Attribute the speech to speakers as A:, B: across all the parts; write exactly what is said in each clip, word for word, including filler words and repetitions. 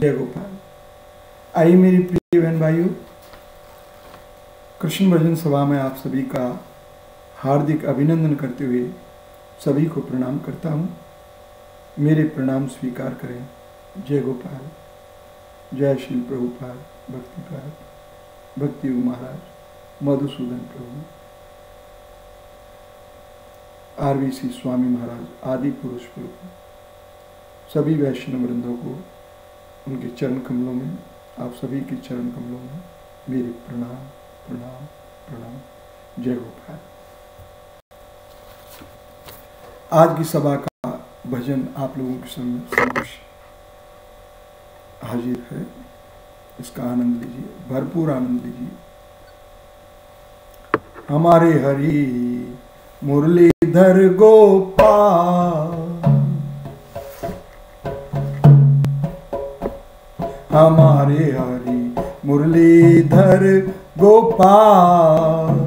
A: जय गोपाल। आइए मेरी प्रिय बहन भाइयों, कृष्ण भजन सभा में आप सभी का हार्दिक अभिनंदन करते हुए सभी को प्रणाम करता हूँ। मेरे प्रणाम स्वीकार करें। जय गोपाल, जय श्री प्रभुपाद, भक्तिपाद, भक्ति महाराज, मधुसूदन प्रभु, आरवीसी स्वामी महाराज, आदि पुरुष प्रभु, सभी वैष्णव वृंदों को उनके चरण कमलों में, आप सभी के चरण कमलों में मेरे प्रणाम प्रणाम प्रणाम। जय गोपाल। आज की सभा का भजन आप लोगों के समक्ष हाजिर है। इसका आनंद लीजिए, भरपूर आनंद लीजिए। हमारे हरि मुरलीधर गोपाल, हमारे हरि मुरलीधर गोपाल,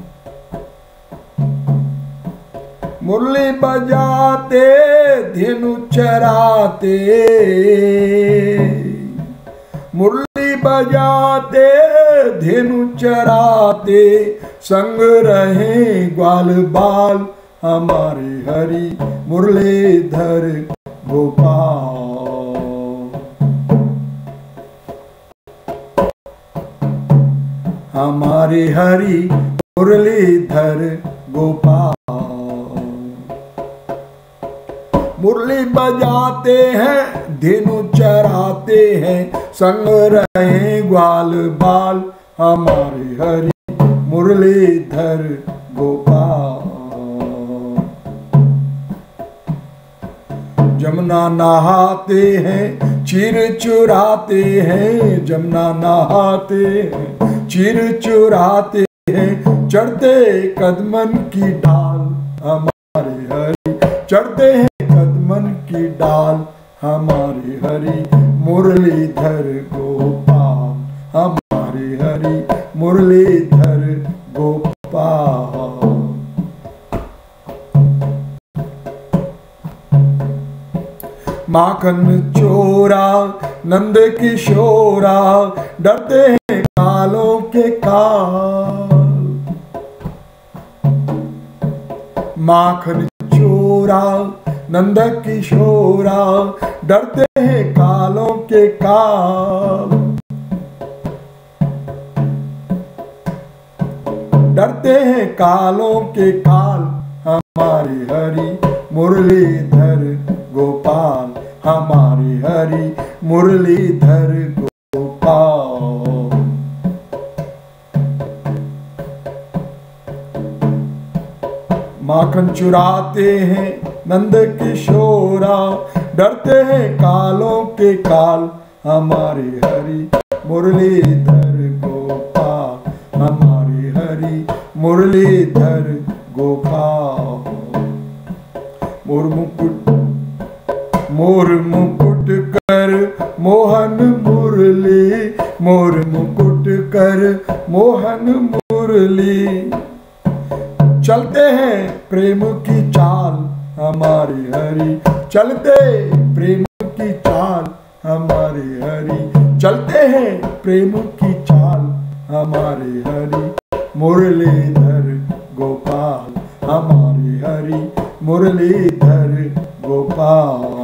A: मुरली बजाते धेनु चराते, मुरली बजाते धेनु चराते, संग रहे ग्वाल बाल, हमारे हरि मुरलीधर गोपाल। हमारे हरि मुरलीधर गोपाल, मुरली बजाते हैं धेनु चराते हैं, संग रहे ग्वाल बाल, हमारे हरि मुरलीधर गोपाल। जमुना नहाते हैं चीर चुराते हैं, जमुना नहाते हैं चीर चुराते हैं, चढ़ते कदमन की डाल, हमारे हरि चढ़ते हैं कदमन की डाल, हमारे हरि मुरलीधर गोपाल, हमारे हरि मुरलीधर गोपाल। माखन चोरा नंद किशोरा, डरते हैं कालों के काल, माखन चोरा नंद किशोरा, डरते हैं कालों के काल, डरते हैं कालों के काल, हमारे हरि मुरलीधर गोपाल, हमारे हरि मुरलीधर गोपाल। माखन चुराते हैं नंद किशोरा, डरते हैं कालों के काल, हमारे हरि मुरलीधर गोपाल, हमारे हरि मुरलीधर गोपाल। मोर मुकुट मोर मुकुट कर मोहन मुरली, मोर मुकुट कर मोहन मुरली, चलते हैं प्रेम की चाल, हमारे हरि चलते प्रेम की चाल, हमारे हरि चलते हैं प्रेम की चाल, हमारे हरि मुरलीधर गोपाल, हमारे हरि मुरलीधर गोपाल।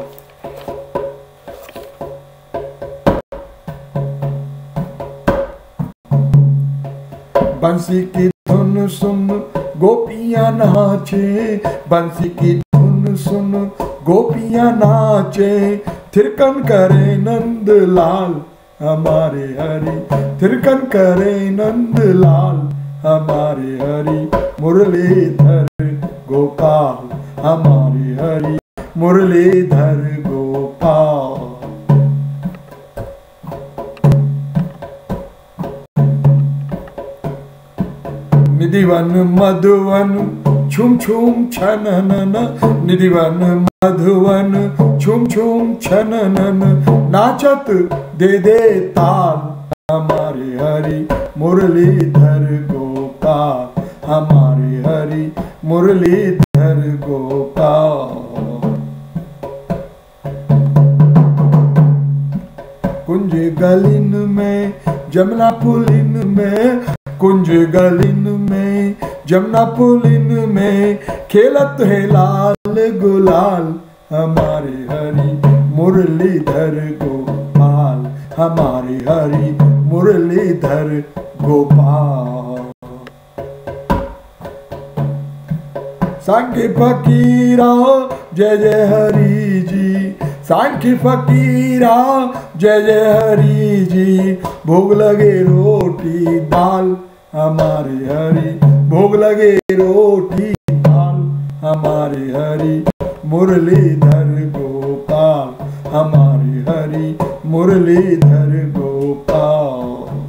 A: बंसी की धुन सुन गोपियां नाचे, बंसी की धुन सुन गोपियां नाचे, थिरकन करे नंद लाल, हमारे हरि थिरकन करे नंद लाल, हमारे हरि मुरलीधर गोपाल, हमारे हरि मुरलीधर गोपाल। निधिवन मधुवन छुम छुम छननन, निधिवन मधुवन छुम छुम छननन, नाचत दे दे ताल, हमारे हरि मुरलीधर गोपाल, हमारे हरि मुरलीधर गोपाल। कुंज गलिन में जमुना पुलिन में, कुंज गलिन में जमुना पुलिन में, खेलत है लाल गुलाल हमारे हरि मुरलीधर गोपाल, हमारे हरि मुरलीधर गोपाल। सांख्य फकीरा जय जय हरि जी, सांख्य फकीरा जय जय हरि जी, भोग लगे रोटी दाल हमारे हरि, भोग लगे रोटी दाल हमारे हरि मुरलीधर गोपाल, हमारे हरि मुरलीधर गोपाल।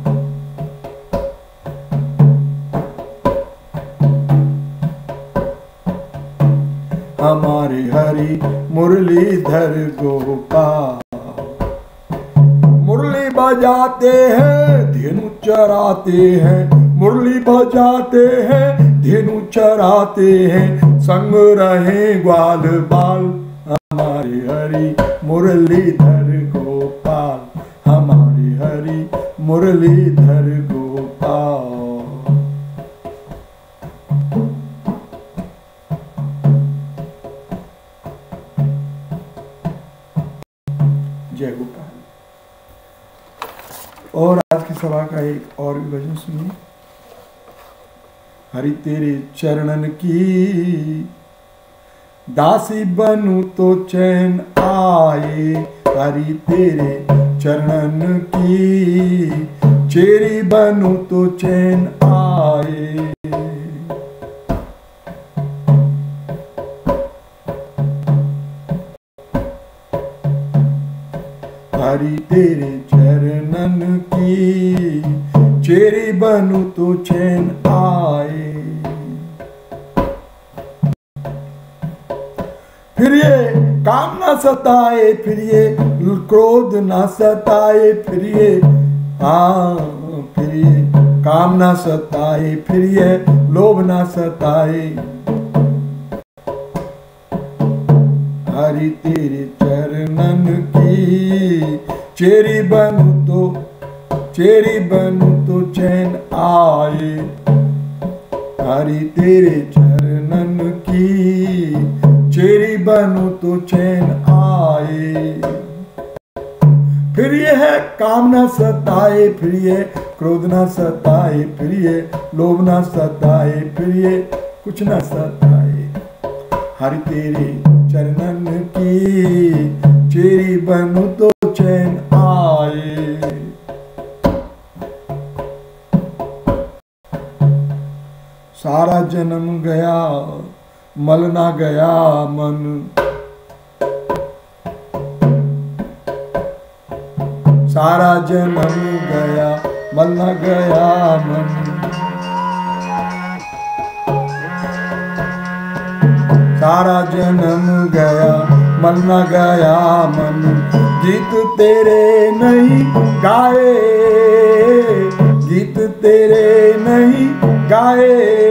A: हमारे हरि मुरलीधर गोपाल। मुरली बजाते हैं धेनु चराते हैं, मुरली बजाते हैं धेनु चराते हैं, संग रहे ग्वाल बाल हमारे हरि मुरलीधर गोपाल, हमारे हरि मुरलीधर गोपाल। जय गोपाल। और आज की सभा का एक और भी भजन सुनिए। हरि तेरे चरणन की दासी बनूं तो चैन आए, हरि तेरे चरणन की चेरी बनूं तो चैन आए। हरि तेरे चरणन की चेरी बनूं तो चैन आए। फिर ये काम ना सताए, फिर ये क्रोध ना सताए, फिर ये हाँ फिर ये काम ना सताए, फिर ये लोभ ना सताए। हरि तेरे चरणन की चेरी बनूं तो चेरी बनूं तो चैन आए। हरि तेरे चरणन की चेरी बनूं तो चैन आए। फिर ये है काम ना सताए, फिर ये क्रोध ना सताए, फिर ये लोभ ना सताए, फिर ये कुछ ना सताए। हरि तेरे चरणन की चेरी बनूं तो चैन आए। सारा जन्म गया मल ना गया मन, सारा जन्म गया मल ना गया मन। सारा जन्म गया मन न गया मन, गीत तेरे नहीं गाए, गीत तेरे नहीं गाए।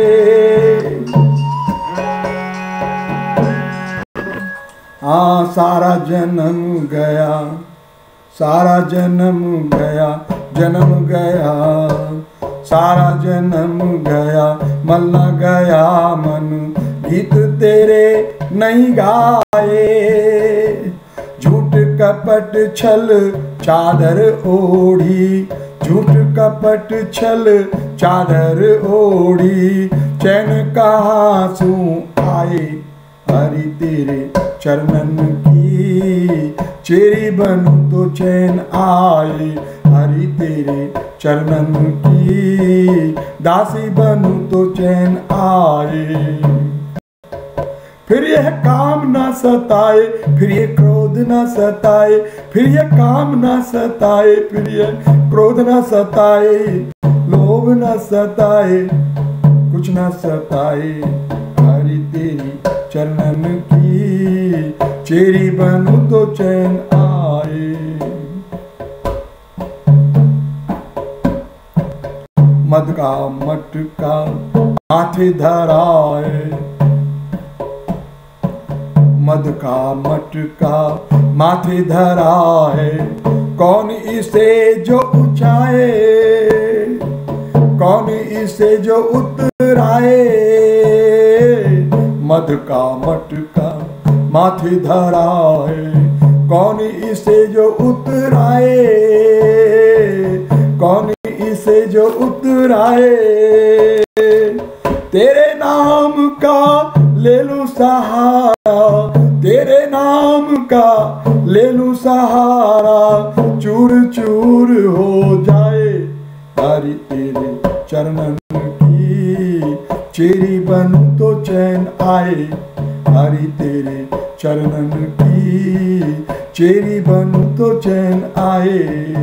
A: हाँ सारा जन्म गया, सारा जन्म गया, जन्म गया, सारा जन्म गया मन न गया मन, गीत तेरे नहीं गाए। झूठ कपट छल चादर ओढ़ी, झूठ कपट छल चादर ओढ़ी, चैन कहाँ सू आए। हरि तेरे चरणन की चेरी बनूं तो चैन आए। हरि तेरे चरणन की दासी बनूं तो चैन आए। फिर यह काम ना सताए, फिर ये क्रोध ना सताए, फिर ये काम ना सताए, फिर ये क्रोध ना सताए, लोभ ना सताए, कुछ ना सताए। हरि तेरी चरणन की चेरी बनूं तो चैन आए। मद का मटका माथे धराए, मद का मटका माथे धरा है, कौन इसे जो ऊंचाए, कौन इसे जो उतराए, मध का मटका माथे धराए, कौन इसे जो उतराए, कौन इसे जो उतराए, तेरे नाम का ले लूं सहारा, तेरे नाम का ले लूं सहारा, चूर चूर हो जाए हरि तेरे चरणन की, चेरी बनूं तो चैन आए, हरि तेरे चरणन की, चेरी बनूं तो चैन आए।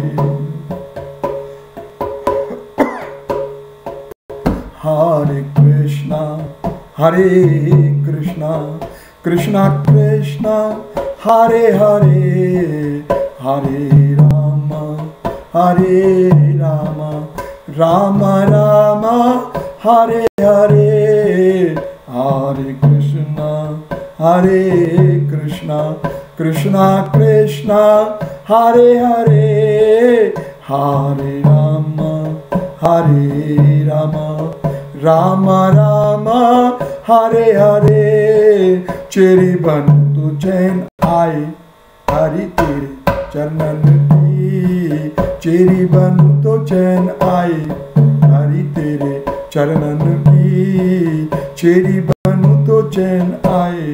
A: हरे कृष्णा हरे कृष्णा कृष्णा कृष्णा हरे हरे, हरे राम हरे राम राम राम हरे हरे, हरे कृष्णा हरे कृष्णा कृष्णा कृष्णा हरे हरे, हरे राम हरे राम राम राम हरे हरे, चेरी बनूं तो चैन आए, हरि तेरे चरणन की, चेरी बनूं तो चैन आए, हरि तेरे चरणन की, चेरी बनूं तो चैन आए।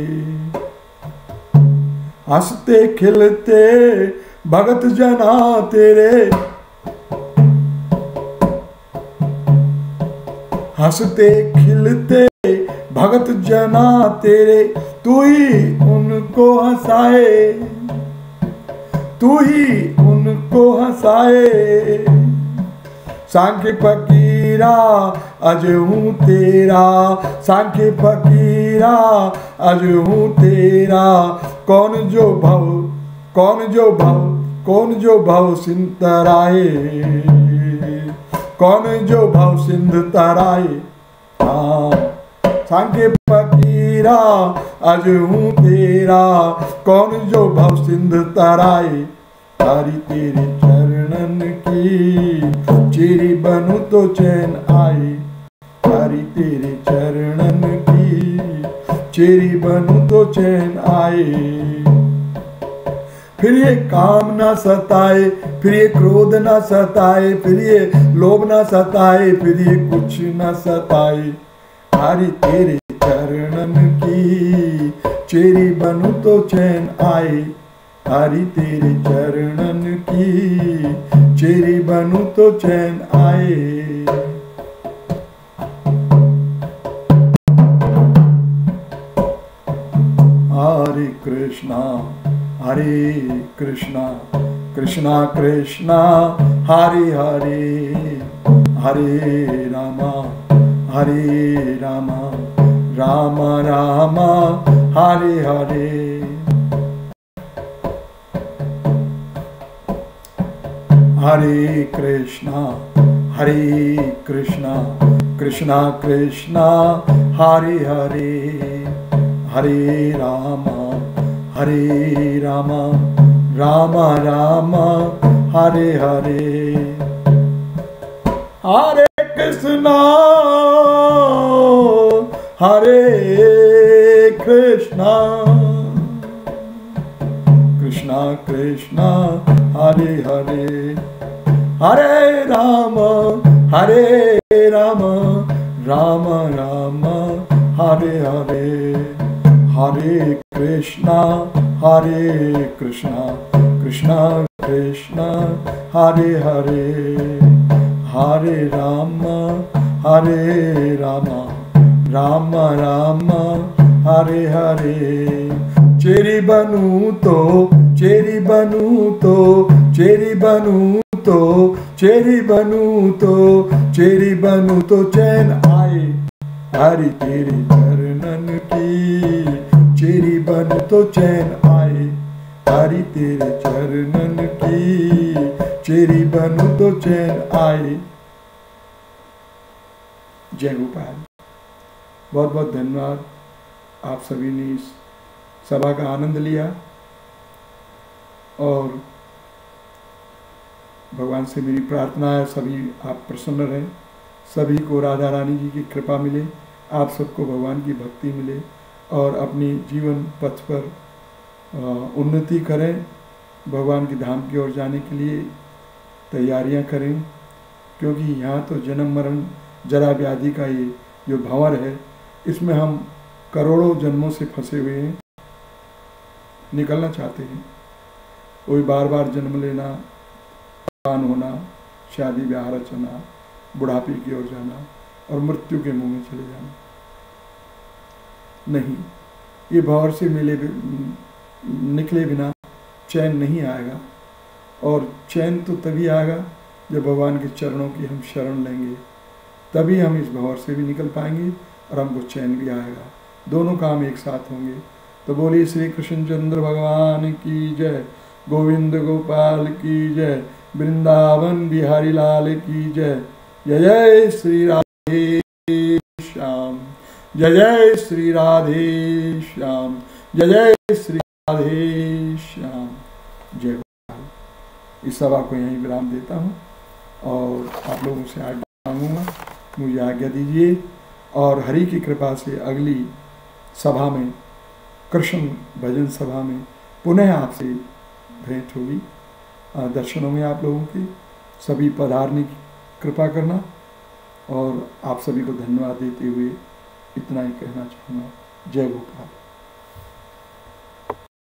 A: हंसते खिलते भगत जना तेरे, हंसते खिलते भगत जना तेरे, तू ही उनको हंसाए, तू ही उनको हंसाए, सांख्य फकीरा अज हूँ तेरा, सांख्य फकीरा अज हूँ तेरा, कौन जो भव कौन जो भव कौन जो भव सिंध तराए, कौन जो भव सिंध तराए, हाँ सांख्य फकीरा अज हूँ तेरा, कौन जो भव सिंध तराए, हरि तेरे चरणन की, चेरी बनूं तो चैन आए, हरि तेरे चरणन की, चेरी बनूं तो चैन आए। फिर ये काम ना सताए, फिर ये क्रोध ना सताए, फिर ये लोभ ना सताए, फिर ये कुछ ना सताए, हरि तेरे चरणन की, चेरी बनूं तो चैन आए, हरि तेरे चरणन की, चेरी बनूं तो चैन आए। हरे कृष्णा हरे कृष्णा कृष्णा कृष्णा हरे हरे, हरे रामा हरे रामा राम राम हरे हरे। हरे कृष्णा हरे कृष्णा कृष्णा कृष्णा हरे हरे, हरे रामा हरे रामा राम राम हरे हरे। हरे कृष्णा हरे कृष्णा कृष्णा कृष्णा हरे हरे, हरे राम हरे राम राम राम हरे हरे। हरे कृष्णा हरे कृष्णा कृष्णा कृष्णा हरे हरे, हरे राम हरे राम राम राम हरे हरे। चेरी बनूं तो चेरी बनूं तो चेरी बनूं तो चेरी बनूं तो चेरी बनूं तो चैन आए, हरि तेरे चरणन की, चेरी बनूं तो चैन आए, हरि तेरे चरणन की, चेरी बनूं तो चैन आए। जय गोपाल। बहुत बहुत धन्यवाद। आप सभी ने इस सभा का आनंद लिया और भगवान से मेरी प्रार्थना है सभी आप प्रसन्न रहें, सभी को राधा रानी जी की कृपा मिले, आप सबको भगवान की भक्ति मिले और अपनी जीवन पथ पर उन्नति करें, भगवान की धाम की ओर जाने के लिए तैयारियां करें, क्योंकि यहाँ तो जन्म मरण जरा व्याधि का ये जो भंवर है, इसमें हम करोड़ों जन्मों से फंसे हुए हैं, निकलना चाहते हैं। वही बार बार जन्म लेना, जवान होना, शादी ब्याह रचना, बुढ़ापे की ओर जाना और मृत्यु के मुंह में चले जाना नहीं, ये भंवर से मिले निकले बिना चैन नहीं आएगा। और चैन तो तभी आएगा जब भगवान के चरणों की हम शरण लेंगे, तभी हम इस भंवर से भी निकल पाएंगे और हमको चैन भी आएगा। दोनों काम एक साथ होंगे। तो बोलिए श्री कृष्ण चंद्र भगवान की जय, गोविंद गोपाल की जय, वृंदावन बिहारी लाल की जय। जय जय श्री राधे श्याम, जय जय श्री राधे श्याम, जय जय श्री राधे श्याम। जय गोपाल। इस सभा को यहीं विराम देता हूँ और आप लोगों से आज्ञा मांगूंगा, मुझे आज्ञा दीजिए। और हरि की कृपा से अगली सभा में, कृष्ण भजन सभा में पुनः आपसे भेंट होगी, दर्शन होंगे आप लोगों के। सभी पधारने की कृपा करना और आप सभी को धन्यवाद देते हुए इतना ही कहना चाहूँगा। जय गोपाल।